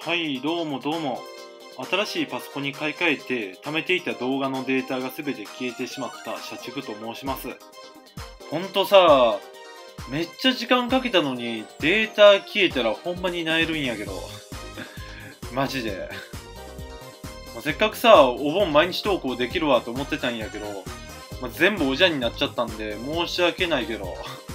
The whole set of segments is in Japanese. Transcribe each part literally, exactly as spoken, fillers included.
はい、どうもどうも。新しいパソコンに買い替えて、貯めていた動画のデータが全て消えてしまった社畜と申します。ほんとさ、めっちゃ時間かけたのにデータ消えたらほんまに萎えるんやけど。マジで。まあ、せっかくさ、お盆毎日投稿できるわと思ってたんやけど、まあ、全部おじゃんになっちゃったんで申し訳ないけど。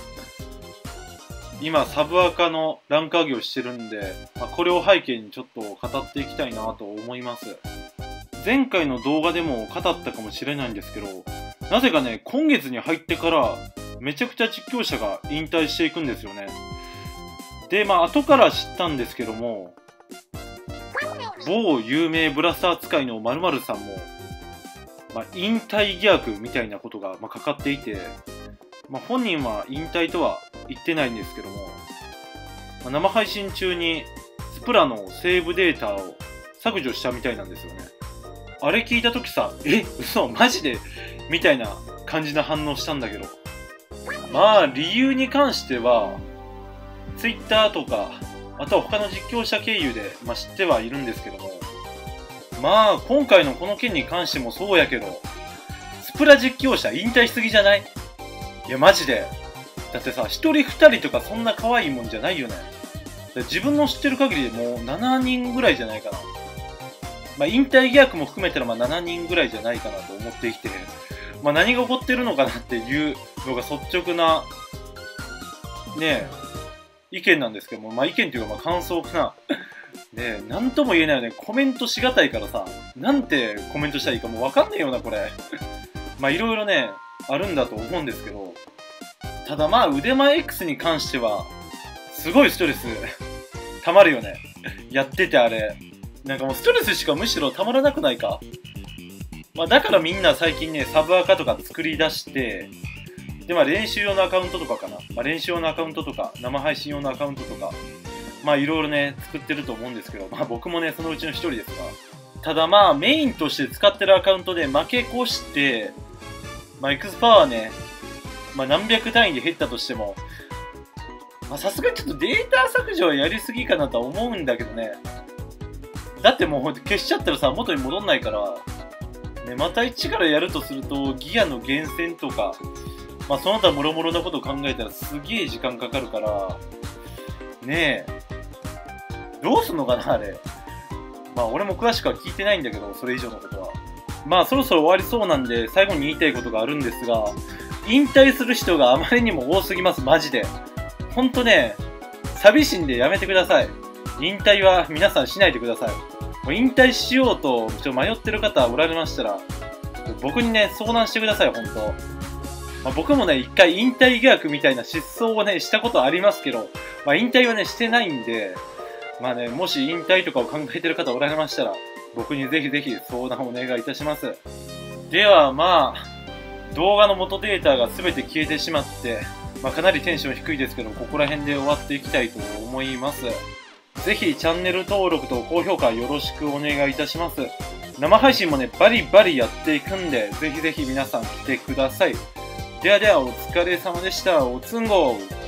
今、サブアカのランク上げをしてるんで、まあ、これを背景にちょっと語っていきたいなと思います。前回の動画でも語ったかもしれないんですけど、なぜかね、今月に入ってからめちゃくちゃ実況者が引退していくんですよね。で、まあ後から知ったんですけども、某有名ブラスター使いの〇〇さんも、まあ、引退疑惑みたいなことがまあかかっていて、まあ、本人は引退とは言ってないんですけども、まあ、生配信中にスプラのセーブデータを削除したみたいなんですよね。あれ聞いたときさ、え、嘘、マジでみたいな感じの反応したんだけど。まあ、理由に関しては、Twitter とか、あとは他の実況者経由で、まあ、知ってはいるんですけども、まあ、今回のこの件に関してもそうやけど、スプラ実況者引退しすぎじゃない？いや、マジで。だってさ、一人二人とかそんな可愛いもんじゃないよね。自分の知ってる限りでもうしちにんぐらいじゃないかな。まあ、引退疑惑も含めたらまあしちにんぐらいじゃないかなと思ってきて、まあ、何が起こってるのかなっていうのが率直な、ねえ、意見なんですけども、まあ、意見というかまあ感想かな。ねえ、なんとも言えないよね。コメントしがたいからさ、なんてコメントしたらいいかもうわかんねえよな、これ。まあ、いろいろね、あるんだと思うんですけど、ただまあ腕前 X に関してはすごいストレス溜まるよね。やっててあれなんかもうストレスしかむしろ溜まらなくないか。まあだからみんな最近ねサブアカとか作り出してでまあ練習用のアカウントとかかな、まあ、練習用のアカウントとか生配信用のアカウントとかまあいろいろね作ってると思うんですけど、まあ僕もねそのうちの一人ですが、ただまあメインとして使ってるアカウントで負け越してまあ X パワーねまあ何百単位で減ったとしても、さすがにちょっとデータ削除はやりすぎかなとは思うんだけどね。だってもう消しちゃったらさ、元に戻んないから、ね、また一からやるとすると、ギアの源泉とか、まあその他もろもろなことを考えたらすげえ時間かかるから、ねえ、どうすんのかな、あれ。まあ俺も詳しくは聞いてないんだけど、それ以上のことは。まあそろそろ終わりそうなんで、最後に言いたいことがあるんですが、引退する人があまりにも多すぎます、マジで。ほんとね、寂しいんでやめてください。引退は皆さんしないでください。もう引退しようとちょ迷ってる方おられましたら、僕にね、相談してください、ほんと。まあ、僕もね、一回引退疑惑みたいな失踪をね、したことありますけど、まあ、引退はね、してないんで、まあね、もし引退とかを考えてる方おられましたら、僕にぜひぜひ相談をお願いいたします。では、まあ、動画の元データが全て消えてしまって、まあ、かなりテンション低いですけど、ここら辺で終わっていきたいと思います。ぜひチャンネル登録と高評価よろしくお願いいたします。生配信もね、バリバリやっていくんで、ぜひぜひ皆さん来てください。ではではお疲れ様でした。おつんごー。